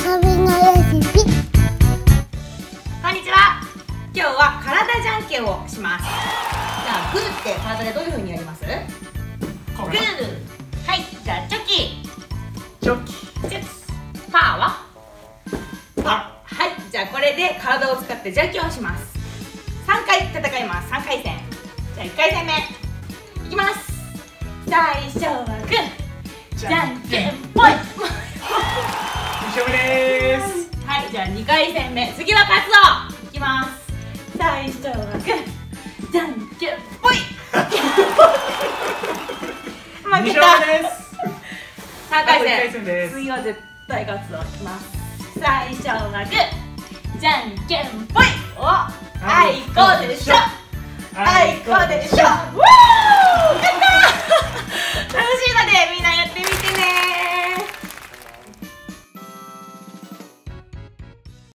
旅のレシピ。 こんにちは。今日は体じゃんけんをします。じゃあグーって体でどういう風にやります？グー。はい。じゃあチョキ。 チョキ。 チュッ。パーは？パー。はい。じゃあこれで体を使ってじゃんけんをします。3回戦います。3回戦。じゃあ1回戦目いきます。最初はグー。じゃんけんぽい。 2勝目です。 はい。じゃあ2回戦目。次は勝つぞ。いきます。最初はグー。じゃんけんぽい。負 2 けた。 勝目です。 3回あと一回戦戦です。 次は絶対勝つぞ。いきます。最初はグー。じゃんけんぽい。お、あいこでしょ。あいこでしょ。ウォー。勝った。楽しいのでみんなやってみてね。